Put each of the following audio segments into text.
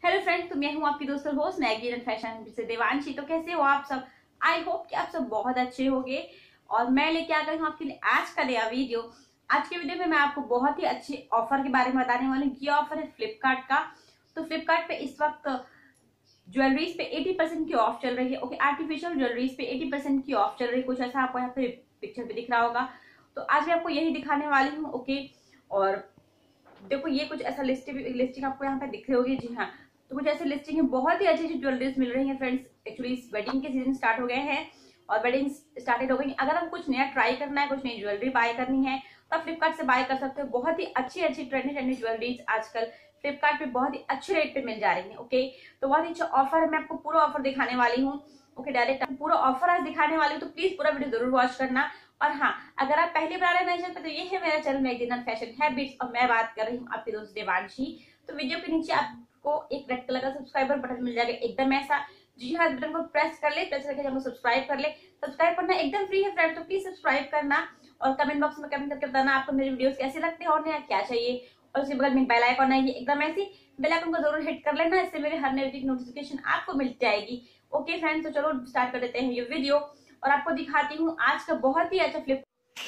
Hello friends, तो मैं हूँ आपकी दोस्त और होस्ट मैगी एंड फैशन से देवांशी। तो कैसे हो आप सब? आई होप कि आप सब बहुत अच्छे होंगे। और मैं लेके आ गई हूँ आपके लिए आज का नया वीडियो। आज के वीडियो में मैं आपको बहुत ही अच्छे ऑफर के बारे में बताने वाली हूँ। ये ऑफर है फ्लिपकार्ट का। तो फ्लिपकार्ट पे इस वक्त ज्वेलरीज पे 80% की ऑफ चल रही है। ओके, आर्टिफिशियल ज्वेलरीज पे 80% की ऑफ चल रही है। कुछ ऐसा आपको यहाँ पे पिक्चर पे दिख रहा होगा। तो आज मैं आपको यही दिखाने वाली हूँ। ओके, और देखो ये कुछ ऐसा लिस्टिंग आपको यहाँ पे दिख रही होगी। जी हाँ, तो कुछ ऐसे लिस्टिंग है, बहुत ही अच्छी अच्छी ज्वेलरीज मिल रही है फ्रेंड्स। एक्चुअली वेडिंग के सीजन स्टार्ट हो गए हैं और वेडिंग स्टार्टेड हो गई। अगर हम कुछ नया ट्राई करना है, कुछ नई ज्वेलरी बाय करनी है, तो आप फ्लिपकार्ट से बाय कर सकते हो। बहुत ही अच्छी अच्छी ट्रेंडी ज्वेलरीज आजकल फ्लिपकार्ट पे बहुत ही अच्छे रेट पे मिल जा रही है। ओके, तो बहुत ही अच्छा ऑफर है। मैं आपको पूरा ऑफर दिखाने वाली हूँ। ओके, डायरेक्ट पूरा ऑफर आज दिखाने वाली हूँ, तो प्लीज पूरा वीडियो जरूर वॉच करना। और हाँ, अगर आप पहली बार आ रहे हैं मेरे चैनल पे, तो ये है मेरा channel magazine and fashion habits और मैं बात कर रही हूँ आपकी दोस्त देवांशी। तो वीडियो के नीचे आपको एक रेड कलर का सब्सक्राइबर बटन मिल जाएगा, एकदम ऐसा। जी हाँ, बटन को प्रेस कर ले, प्रेस करके सब्सक्राइब कर ले। सब्सक्राइब करना एकदम फ्री है फ्रेंड, तो प्लीज सब्सक्राइब करना। और कमेंट बॉक्स में कमेंट करके बताना आपको मेरे वीडियोस कैसे लगते हैं और नया क्या चाहिए। और उसके बगल में बेल आइकन है, ये एकदम ऐसी बेल आइकन को जरूर हिट कर लेना, इससे मेरे हर नए वीडियो की नोटिफिकेशन आपको मिल जाएगी। ओके फ्रेंड्स, तो चलो स्टार्ट कर देते हैं ये वीडियो और आपको दिखाती हूँ आज का बहुत ही अच्छा फ्लिप।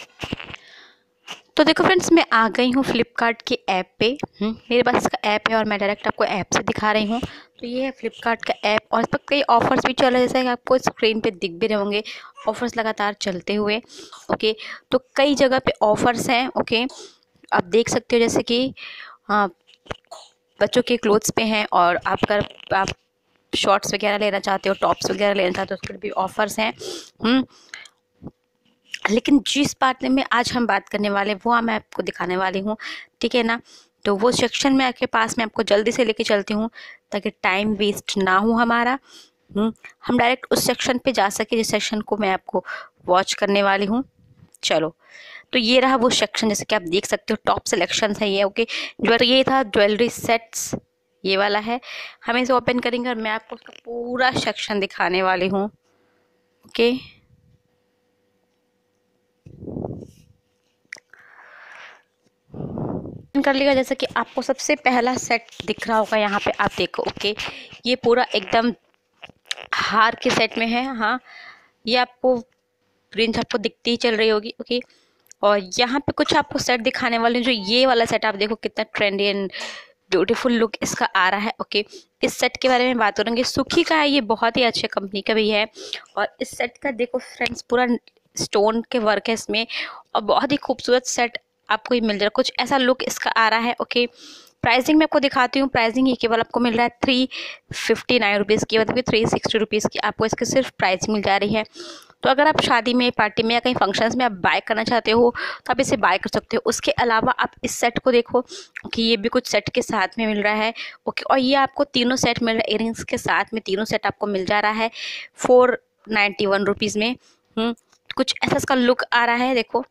तो देखो फ्रेंड्स, मैं आ गई हूँ फ्लिपकार्ट के ऐप पे। मेरे पास इसका ऐप है और मैं डायरेक्ट आपको ऐप से दिखा रही हूँ। तो ये है फ्लिपकार्ट का ऐप और इस पर कई ऑफर्स भी चल रहे हैं, जैसे कि आपको स्क्रीन पे दिख भी रहे होंगे ऑफर्स लगातार चलते हुए। ओके, तो कई जगह पे ऑफर्स हैं। ओके, आप देख सकते हो जैसे कि हाँ, बच्चों के क्लोथ्स पे हैं और आप शॉर्ट्स वगैरह लेना चाहते हो, टॉप्स वगैरह लेना चाहते हो, उसके लिए भी ऑफर्स हैं। लेकिन जिस बात में आज हम बात करने वाले वो मैं आपको दिखाने वाली हूँ, ठीक है ना। तो वो सेक्शन में आपके पास मैं आपको जल्दी से लेके चलती हूँ ताकि टाइम वेस्ट ना हो हमारा। हम डायरेक्ट उस सेक्शन पे जा सके जिस सेक्शन को मैं आपको वॉच करने वाली हूँ। चलो, तो ये रहा वो सेक्शन, जैसे कि आप देख सकते हो टॉप सिलेक्शन है ये। ओके, जो तो ये था ज्वेलरी सेट्स, ये वाला है। हम इसे ओपन करेंगे और मैं आपको उसका पूरा सेक्शन दिखाने वाली हूँ। ओके, कर लिया। जैसे कि आपको सबसे पहला सेट दिख रहा होगा यहाँ पे, आप देखो। ओके, ये पूरा एकदम हार के सेट में है। हाँ, ये आपको रेंज आपको दिखती ही चल रही होगी। ओके, और यहाँ पे कुछ आपको सेट दिखाने वाले हैं। जो ये वाला सेट आप देखो कितना ट्रेंडी एंड ब्यूटीफुल लुक इसका आ रहा है। ओके, इस सेट के बारे में बात करेंगे। सुखी का है, ये बहुत ही अच्छे कंपनी का भी है। और इस सेट का देखो फ्रेंड्स, पूरा स्टोन के वर्क है इसमें और बहुत ही खूबसूरत सेट आपको ये मिल जाएगा। कुछ ऐसा लुक इसका आ रहा है। ओके, प्राइसिंग मैं आपको दिखाती हूँ। प्राइसिंग ये केवल आपको मिल रहा है 359 रुपीज़ की, मतलब कि 360 रुपीज़ की आपको इसकी सिर्फ प्राइस मिल जा रही है। तो अगर आप शादी में, पार्टी में या कहीं फंक्शंस में आप बाय करना चाहते हो तो आप इसे बाय कर सकते हो। उसके अलावा आप इस सेट को देखो कि ये भी कुछ सेट के साथ में मिल रहा है। ओके, और ये आपको तीनों सेट मिल रहा है, इयरिंग्स के साथ में तीनों सेट आपको मिल जा रहा है 491 रुपीज़ में। कुछ ऐसा इसका लुक आ रहा है, देखो।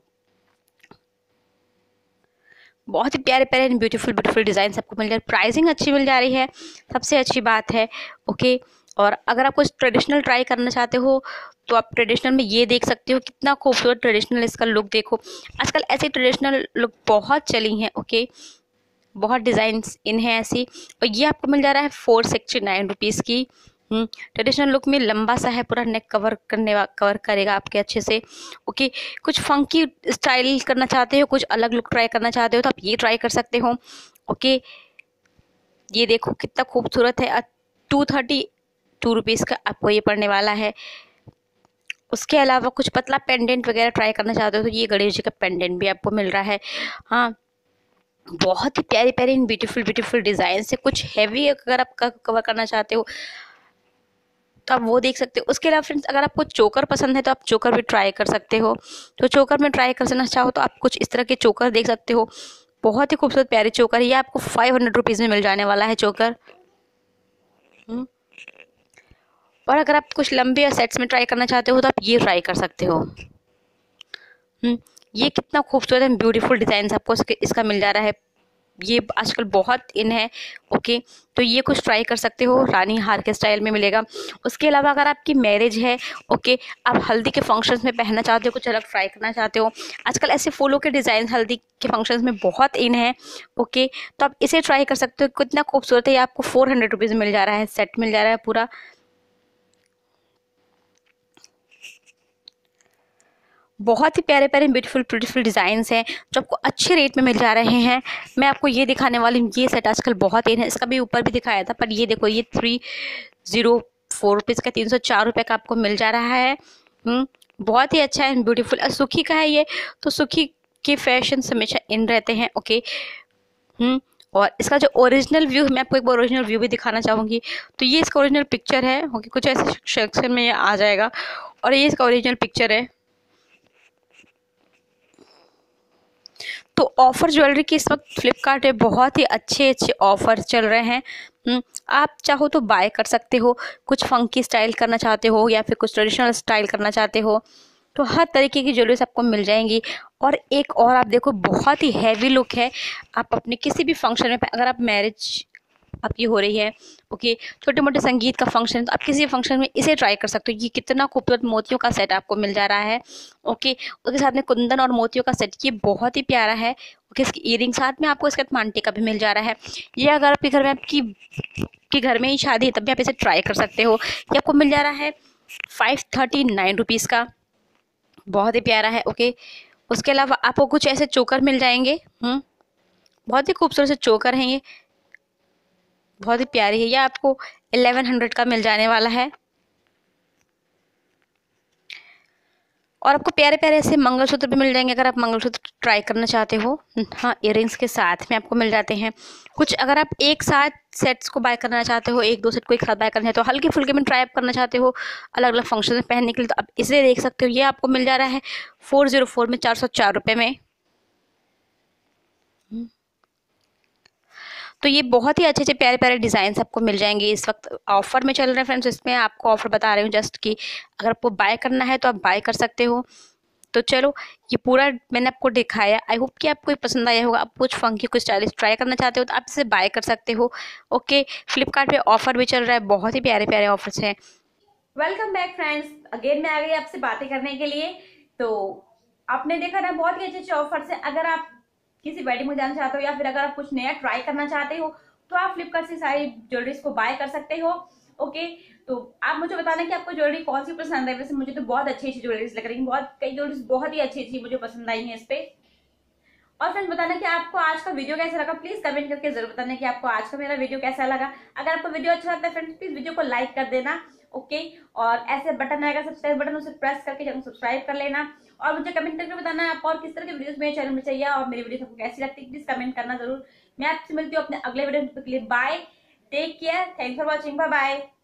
बहुत ही प्यारे प्यारे ब्यूटीफुल ब्यूटीफुल डिज़ाइन आपको मिल जा रहा है। प्राइसिंग अच्छी मिल जा रही है, सबसे अच्छी बात है। ओके, और अगर आप कुछ ट्रेडिशनल ट्राई करना चाहते हो तो आप ट्रेडिशनल में ये देख सकते हो कितना खूबसूरत ट्रेडिशनल इसका लुक देखो। आजकल ऐसी ट्रेडिशनल लुक बहुत चली हैं। ओके, बहुत डिज़ाइंस इन है ऐसी। और ये आपको मिल जा रहा है 469 रुपीज़ की। ट्रेडिशनल लुक में लंबा सा है, पूरा नेक कवर करेगा आपके अच्छे से। ओके, कुछ फंकी स्टाइल करना चाहते हो, कुछ अलग लुक ट्राई करना चाहते हो तो आप ये ट्राई कर सकते हो। ओके, ये देखो कितना खूबसूरत है। 232 रुपीज़ का आपको ये पड़ने वाला है। उसके अलावा कुछ पतला पेंडेंट वगैरह ट्राई करना चाहते हो तो ये गणेश जी का पेंडेंट भी आपको मिल रहा है। हाँ, बहुत ही प्यारी प्यारी ब्यूटीफुल ब्यूटीफुल डिज़ाइन से। कुछ हैवी अगर आप कवर करना चाहते हो तो आप वो देख सकते हो। उसके अलावा फ्रेंड्स, अगर आपको चोकर पसंद है तो आप चोकर भी ट्राई कर सकते हो। तो चोकर में ट्राई करना चाहो तो आप कुछ इस तरह के चोकर देख सकते हो। बहुत ही खूबसूरत प्यारे चोकर, ये आपको 500 रुपीज़ में मिल जाने वाला है चोकर। और अगर आप कुछ लंबे या सेट्स में ट्राई करना चाहते हो तो आप ये ट्राई कर सकते हो। ये कितना खूबसूरत एंड ब्यूटीफुल डिज़ाइन आपको इसका मिल जा रहा है। ये आजकल बहुत इन है। ओके, तो ये कुछ ट्राई कर सकते हो, रानी हार के स्टाइल में मिलेगा। उसके अलावा अगर आपकी मैरिज है, ओके, आप हल्दी के फंक्शंस में पहनना चाहते हो, कुछ अलग ट्राई करना चाहते हो, आजकल ऐसे फूलों के डिज़ाइन हल्दी के फंक्शंस में बहुत इन है। ओके, तो आप इसे ट्राई कर सकते हो। कितना खूबसूरत है, ये आपको 400 रुपीज़ मिल जा रहा है, सेट मिल जा रहा है पूरा। बहुत ही प्यारे प्यारे ब्यूटीफुल ब्यूटीफुल डिज़ाइंस हैं जो आपको अच्छे रेट में मिल जा रहे हैं। मैं आपको ये दिखाने वाली हूँ, ये सेट आजकल बहुत इन है। इसका भी ऊपर भी दिखाया था, पर ये देखो, ये 304 रुपीज़ का 304 रुपये का आपको मिल जा रहा है। बहुत ही अच्छा है, ब्यूटीफुल। सुखी का है ये, तो सुखी के फैशन हमेशा इन रहते हैं। ओके, और इसका जो ओरिजिनल व्यू, मैं आपको एक बार ओरिजिनल व्यू भी दिखाना चाहूँगी। तो ये इसका ओरिजिनल पिक्चर है। ओके, कुछ ऐसे सेक्शन में ये आ जाएगा, और ये इसका ओरिजिनल पिक्चर है। तो ऑफ़र ज्वेलरी की इस वक्त फ्लिपकार्ट पे बहुत ही अच्छे अच्छे ऑफ़र चल रहे हैं। आप चाहो तो बाय कर सकते हो, कुछ फंकी स्टाइल करना चाहते हो या फिर कुछ ट्रेडिशनल स्टाइल करना चाहते हो, तो हर तरीके की ज्वेलरीज आपको मिल जाएंगी। और एक और आप देखो, बहुत ही हैवी लुक है। आप अपने किसी भी फंक्शन में, अगर आप मैरिज आपकी हो रही है, ओके, छोटे मोटे संगीत का फंक्शन, तो आप किसी फंक्शन में इसे ट्राई कर सकते हो। ये कितना खूबसूरत मोतियों का सेट आपको मिल जा रहा है। ओके, उसके साथ में कुंदन और मोतियों का सेट, ये बहुत ही प्यारा है। ओके, इसकी ईयरिंग साथ में आपको इसके साथ मांगटी का भी मिल जा रहा है। ये अगर आपके घर में आपकी घर में ही शादी है, तब भी आप इसे ट्राई कर सकते हो। ये आपको मिल जा रहा है 539 रुपीज़ का, बहुत ही प्यारा है। ओके, उसके अलावा आपको कुछ ऐसे चोकर मिल जाएंगे। बहुत ही खूबसूरत से चोकर हैं, ये बहुत ही प्यारी है। ये आपको 1100 का मिल जाने वाला है। और आपको प्यारे प्यारे ऐसे मंगलसूत्र भी मिल जाएंगे, अगर आप मंगलसूत्र ट्राई करना चाहते हो। हाँ, इयररिंग्स के साथ में आपको मिल जाते हैं कुछ। अगर आप एक साथ सेट्स को बाय करना चाहते हो, एक दो सेट को एक साथ बाय करना चाहते हो, हल्के फुल्के में ट्राई अप करना चाहते हो अलग अलग फंक्शन में पहनने के लिए, तो आप इसे देख सकते हो। ये आपको मिल जा रहा है 404 में, 404 रुपये में। तो ये बहुत ही अच्छे अच्छे प्यारे प्यारे डिज़ाइन आपको मिल जाएंगे। इस वक्त ऑफर में चल रहे हैं फ्रेंड्स, इसमें आपको ऑफर बता रही हूँ जस्ट कि अगर आपको बाय करना है तो आप बाय कर सकते हो। तो चलो, ये पूरा मैंने आपको दिखाया। आई होप कि आपको ये पसंद आया होगा। आप कुछ फंकी कुछ स्टाइलिश ट्राई करना चाहते हो तो आप इसे बाय कर सकते हो। ओके, फ्लिपकार्ट पे ऑफर भी चल रहा है, बहुत ही प्यारे प्यारे ऑफर्स हैं। वेलकम बैक फ्रेंड्स, अगेन मैं आ गई आपसे बातें करने के लिए। तो आपने देखा ना, बहुत ही अच्छे अच्छे ऑफर्स हैं। अगर आप किसी वेडिंग में जाना चाहते हो या फिर अगर आप कुछ नया ट्राई करना चाहते हो, तो आप फ्लिपकार्ट से सारी ज्वेलरीज को बाय कर सकते हो। ओके, तो आप मुझे बताना कि आपको ज्वेलरी कौन सी पसंद है। वैसे मुझे तो बहुत अच्छी अच्छी ज्वेलरीज लग रही है, बहुत कई ज्वेलरीज बहुत ही अच्छी अच्छी मुझे पसंद आई है इस पे। और फ्रेंड्स, बताना कि आपको आज का वीडियो कैसा लगा, प्लीज कमेंट करके जरूर बताना कि आपको आज का मेरा वीडियो कैसा लगा। अगर आपको वीडियो अच्छा लगता है फ्रेंड्स, प्लीज वीडियो को लाइक कर देना। ओके, और ऐसे बटन आएगा सब्सक्राइब बटन, उसे प्रेस करके चैनल सब्सक्राइब कर लेना। और मुझे कमेंट करके बताना आपको और किस तरह के वीडियोस मेरे चैनल में चाहिए और मेरी वीडियो आपको कैसी लगती है, प्लीज कमेंट करना जरूर। मैं आपसे मिलती हूँ अपने अगले वीडियो में। Bye, take care, thanks for watching, bye bye.